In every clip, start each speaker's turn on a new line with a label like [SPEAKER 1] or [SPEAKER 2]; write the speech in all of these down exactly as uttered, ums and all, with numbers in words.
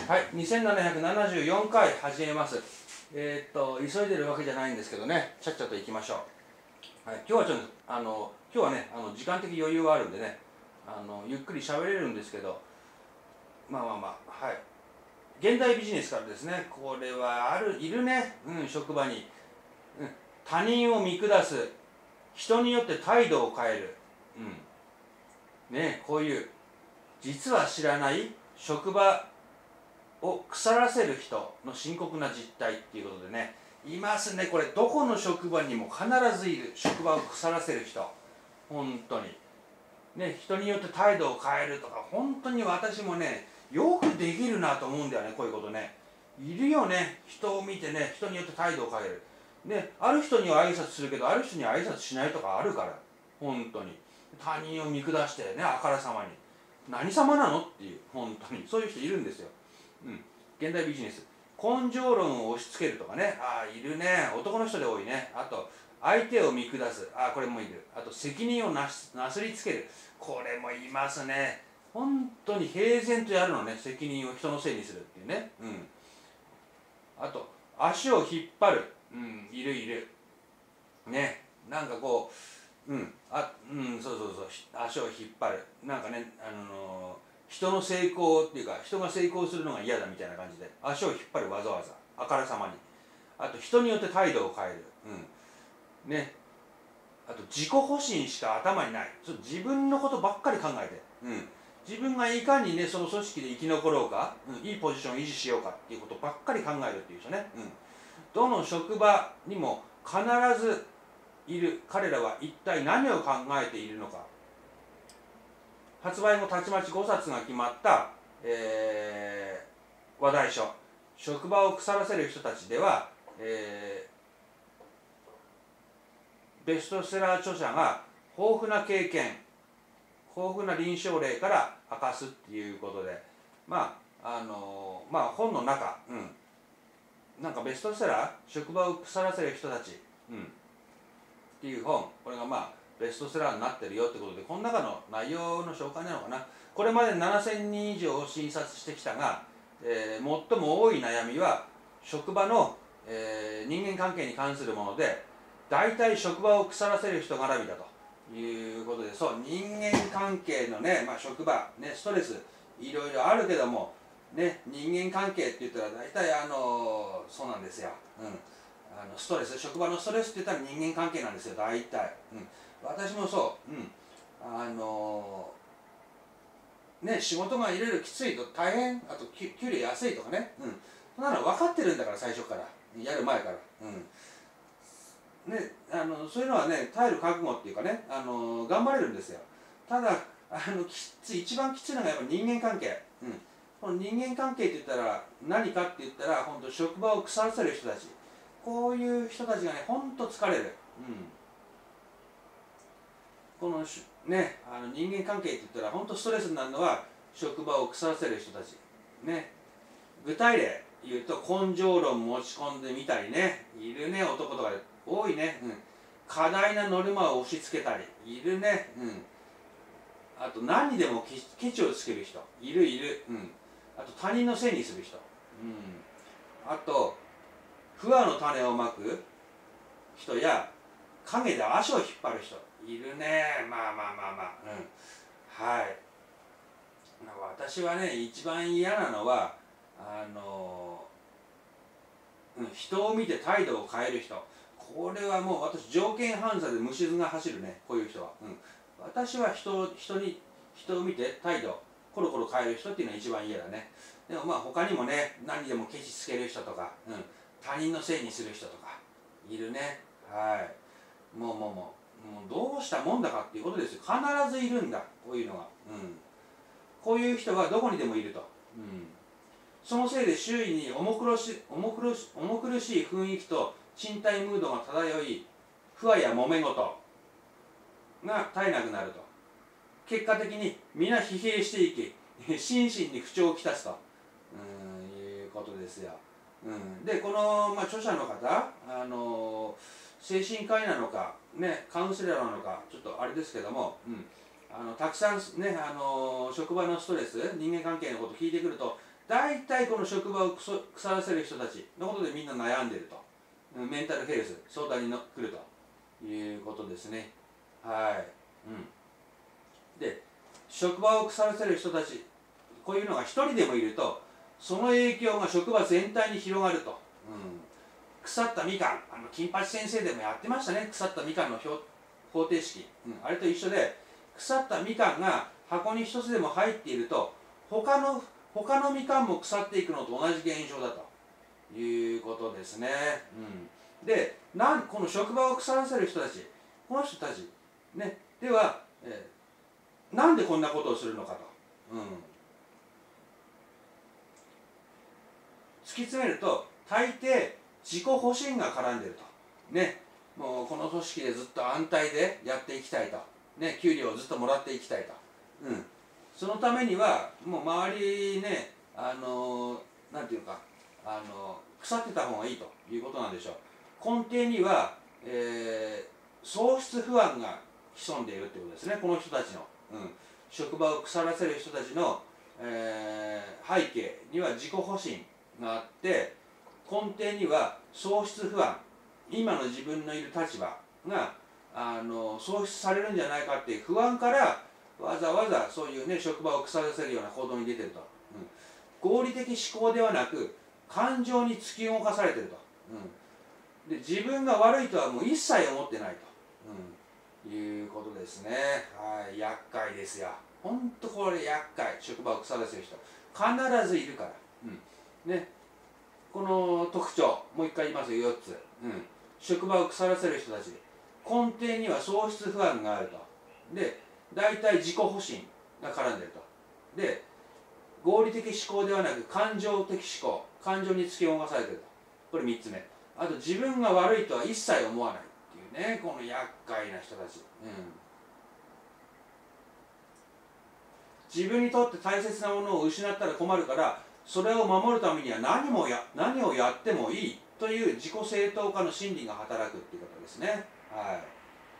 [SPEAKER 1] はい、にせんななひゃくななじゅうよんかい始めます。えー、っと急いでるわけじゃないんですけどね、ちゃっちゃと行きましょう。はい、今日はちょっとあの今日はねあの時間的余裕があるんでね、あのゆっくり喋れるんですけど、まあまあまあはい。現代ビジネスからですね、これはあるいるね、うん、職場に、うん、他人を見下す、人によって態度を変える、うん、ね、こういう実は知らない職場を腐らせる人の深刻な実態っていうことでね、いますね。これどこの職場にも必ずいる、職場を腐らせる人、本当にね、人によって態度を変えるとか、本当に私もねよくできるなと思うんだよね。こういうことね、いるよね。人を見てね、人によって態度を変えるね。ある人には挨拶するけど、ある人には挨拶しないとかあるから、本当に他人を見下してね、あからさまに何様なのっていう、本当にそういう人いるんですよ。うん、現代ビジネス、根性論を押し付けるとかね、ああいるね。男の人で多いね。あと相手を見下す、ああこれもいる。あと責任をなすなすりつける、これもいますね。本当に平然とやるのね、責任を人のせいにするっていうね。うん、あと足を引っ張る、うん、いるいるね。なんかこう、うんあうんそうそうそう、足を引っ張る、なんかね、あのー人の成功っていうか、人が成功するのが嫌だみたいな感じで足を引っ張る、わざわざあからさまに。あと人によって態度を変える、うんね。あと自己保身しか頭にない、ちょっと自分のことばっかり考えて、うん、自分がいかにねその組織で生き残ろうか、うん、いいポジションを維持しようかっていうことばっかり考えるっていう人ね、うん、どの職場にも必ずいる。彼らは一体何を考えているのか。発売後たちまちごさつが決まった、えー、話題書「職場を腐らせる人たち」では、えー、ベストセラー著者が豊富な経験、豊富な臨床例から明かすっていうことで、まああのー、まあ本の中、うん、なんかベストセラー「職場を腐らせる人たち」うん、っていう本、これがまあベストセラーになってるよってことで、この中の内容の紹介なのかな。これまでななせんにん以上を診察してきたが、えー、最も多い悩みは職場の、えー、人間関係に関するもので、大体職場を腐らせる人絡みだということで、そう人間関係のね、まあ、職場ね、ストレスいろいろあるけどもね、人間関係って言ったら大体あのそうなんですよ、うん、あのストレス、職場のストレスって言ったら人間関係なんですよ、大体、うん、私もそう、うん、あのー、ね、仕事がいろいろきついと大変、あと給料安いとかね、うん、そんなの分かってるんだから、最初からやる前から、うんね、あのそういうのはね耐える覚悟っていうかね、あのー、頑張れるんですよ。ただあのきつい、一番きついのがやっぱ人間関係、うん、この人間関係って言ったら何かって言ったら、本当職場を腐らせる人たち、こういう人たちがね、ほんと疲れる、うん、このね、あの人間関係って言ったら本当ストレスになるのは職場を腐らせる人たちね。具体例言うと、根性論持ち込んでみたりね、いるね。男とかで多いね、うん、過大なノルマを押し付けたりいるね、うん、あと何にでもケチをつける人いるいる、うん、あと他人のせいにする人、うん、あと不和の種をまく人や陰で足を引っ張る人いるね。まあまあまあまあ、うん、はい。私はね一番嫌なのはあの、うん、人を見て態度を変える人。これはもう私条件反射で虫唾が走るね、こういう人は、うん、私は人人に人を見て態度コロコロ変える人っていうのは一番嫌だね。でもまあ他にもね、何でもケチつける人とか、うん、他人のせいにする人とかいるね。はい。もうもうもうもうどうしたもんだかっていうことですよ。必ずいるんだ、こういうのが、うん、こういう人はどこにでもいると、うん、そのせいで周囲に重苦し重苦し重苦しい雰囲気と賃貸ムードが漂い、不和や揉め事が絶えなくなると。結果的に皆疲弊していき、心身に不調をきたすと、うん、いうことですよ。うん、でこの、まあ、著者の方、あの精神科医なのか、ね、カウンセラーなのかちょっとあれですけども、うん、あのたくさん、ね、あの職場のストレス、人間関係のことを聞いてくると、 大体この職場を腐らせる人たちのことでみんな悩んでると、メンタルヘルス相談にの来るということですね。はい、うん、で職場を腐らせる人たち、こういうのが一人でもいるとその影響が職場全体に広がると、うん、腐ったみかん、あの金八先生でもやってましたね、腐ったみかんの方程式、うん、あれと一緒で、腐ったみかんが箱に一つでも入っていると他の他のみかんも腐っていくのと同じ現象だということですね。うん、でなんこの職場を腐らせる人たち、この人たち、ね、では、えー、なんでこんなことをするのかと、うん、突き詰めると大抵自己保身が絡んでいると。ね、もうこの組織でずっと安泰でやっていきたいと。ね、給料をずっともらっていきたいと。うん、そのためにはもう周りね、あのなんていうか、あの腐ってた方がいいということなんでしょう。根底には、えー、喪失不安が潜んでいるということですね、この人たちの。うん、職場を腐らせる人たちの、えー、背景には自己保身があって、根底には喪失不安、今の自分のいる立場があの喪失されるんじゃないかっていう不安からわざわざそういうね職場を腐らせるような行動に出てると、うん、合理的思考ではなく感情に突き動かされてると、うん、で自分が悪いとはもう一切思ってないと、うん、いうことですね。はい、厄介ですよ。ほんとこれ厄介、職場を腐らせる人必ずいるから、うん、ね、この特徴もう一回言いますよ、よっつ、うん、職場を腐らせる人たちで根底には喪失不安があると。で大体自己保身が絡んでると。で合理的思考ではなく感情的思考、感情に突き動かされてると。これみっつめ。あと自分が悪いとは一切思わないっていうね、この厄介な人たち、うん、自分にとって大切なものを失ったら困るからそれを守るためには何もや何をやってもいいという自己正当化の心理が働くっていうことですね。はい、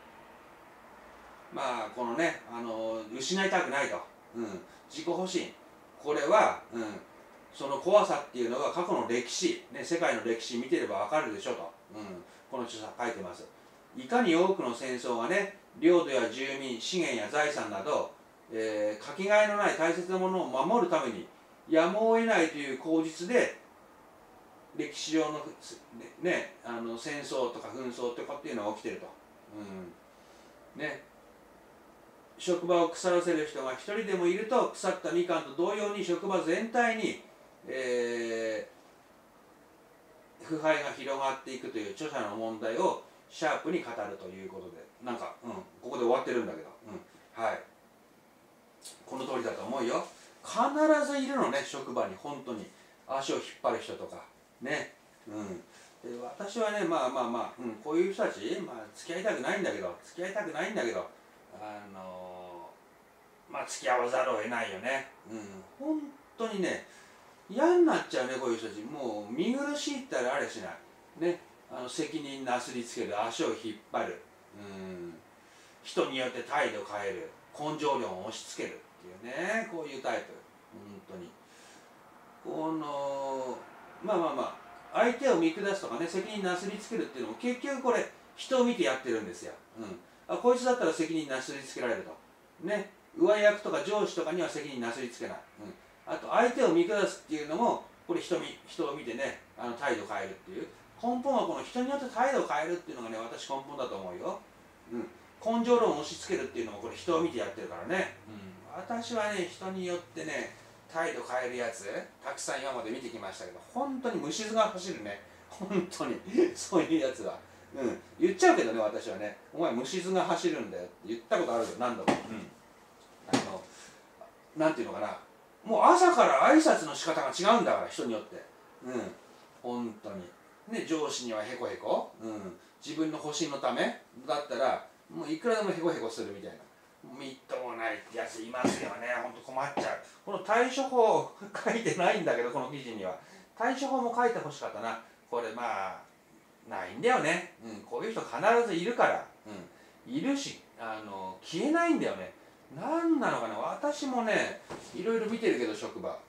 [SPEAKER 1] まあこのね、あの失いたくないと、うん、自己保身、これは、うん、その怖さっていうのは過去の歴史、ね、世界の歴史見てればわかるでしょと、うん、この著者書いてます。いかに多くの戦争がね、領土や住民、資源や財産など、えー、かけがえのない大切なものを守るためにやむを得ないという口実で歴史上の、ね、あの戦争とか紛争とかっていうのが起きてると、うんね、職場を腐らせる人が一人でもいると腐ったみかんと同様に職場全体に、えー、腐敗が広がっていくという著者の問題をシャープに語るということで、なんか、うん、ここで終わってるんだけど、うん、はい、この通りだと思うよ。必ずいるのね、職場に本当に足を引っ張る人とかね、うん、で私はね、まあまあまあ、うん、こういう人たち、まあ、付き合いたくないんだけど付き合いたくないんだけどあのー、まあ付き合わざるを得ないよね。うん、本当にね嫌になっちゃうね、こういう人たち。もう見苦しいったらあれしないね、あの責任なすりつける、足を引っ張る、うん、人によって態度を変える、根性論を押し付けるっていうね、こういうタイプ。本当にこのまあまあまあ相手を見下すとかね、責任なすりつけるっていうのも結局これ人を見てやってるんですよ。うん、あこいつだったら責任なすりつけられるとね、上役とか上司とかには責任なすりつけない、うん、あと相手を見下すっていうのもこれ 人, 人を見てね、あの態度を変えるっていう根本はこの人によって態度を変えるっていうのがね、私根本だと思うよ。うん、根性論を押し付けるっていうのもこれ人を見てやってるからね、うん、私はね人によってね態度変えるやつたくさん今まで見てきましたけど、本当に虫唾が走るね、本当にそういうやつは、うん、言っちゃうけどね、私はね、お前虫唾が走るんだよって言ったことあるよ、何度も、うん、あのなんていうのかな、もう朝から挨拶の仕方が違うんだから、人によって、うん、本当にね、上司にはへこへこ、うん、自分の保身のためだったらもういくらでもへこへこするみたいな、みっともないってやついますよね。ほんと困っちゃう。この対処法書いてないんだけど、この記事には対処法も書いてほしかったな。これまあないんだよね、うん、こういう人必ずいるから、うん、いるし、あの消えないんだよね。なんなのかな、私もねいろいろ見てるけど職場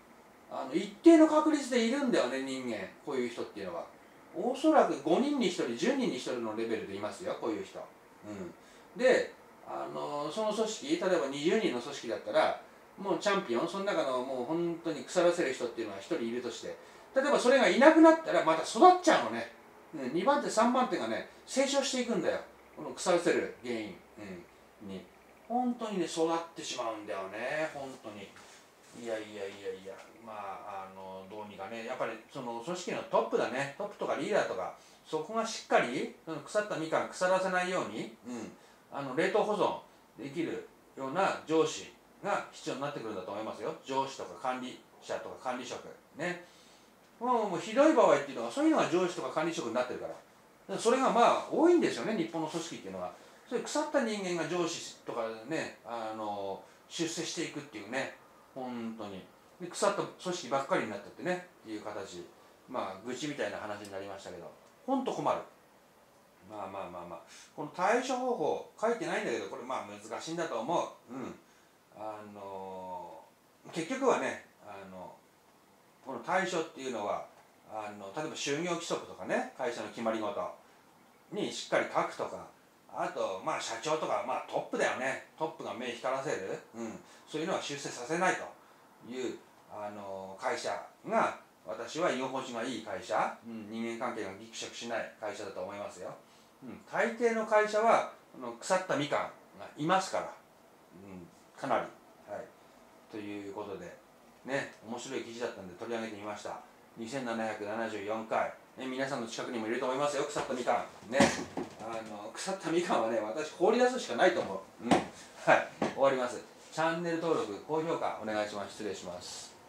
[SPEAKER 1] あの一定の確率でいるんだよね、人間、こういう人っていうのは。おそらくごにんにひとり、じゅうにんにひとりのレベルでいますよ、こういう人。うん、であのその組織、例えばにじゅうにんの組織だったら、もうチャンピオン、その中のもう本当に腐らせる人っていうのはひとりいるとして、例えばそれがいなくなったらまた育っちゃうのね。うん、にばん手さんばん手がね成長していくんだよ、この腐らせる原因、うん、に本当にね育ってしまうんだよね、本当に。いやいやいやいや、まあ、あのどうにかね、やっぱりその組織のトップだね、トップとかリーダーとか、そこがしっかりその腐ったみかん腐らせないように、うん、あの冷凍保存できるような上司が必要になってくるんだと思いますよ。上司とか管理者とか管理職ね。もうもうひどい場合っていうのはそういうのが上司とか管理職になってるから、それがまあ多いんですよね、日本の組織っていうのは。そういう腐った人間が上司とかね、あの出世していくっていうね、本当にで腐った組織ばっかりになってってねっていう形、まあ愚痴みたいな話になりましたけど、本当困る。まあまあまあまあ、この対処方法書いてないんだけど、これまあ難しいんだと思う。うん、あの結局はね、あのこの対処っていうのは、あの例えば就業規則とかね、会社の決まり事にしっかり書くとか、あとまあ社長とか、まあ、トップだよね、トップが目光らせる、うん、そういうのは出世させないというあの会社が、私は居心地がいい会社、うん、人間関係がぎくしゃくしない会社だと思いますよ。うん、大抵の会社はあの腐ったみかんがいますから、うん、かなり、はい、ということでね、面白い記事だったんで取り上げてみました。にせんななひゃくななじゅうよんかい、ね、皆さんの近くにもいると思いますよ、腐ったみかんね。あの腐ったみかんはね、私放り出すしかないと思う。うん、はい、終わります。チャンネル登録高評価お願いします。失礼します。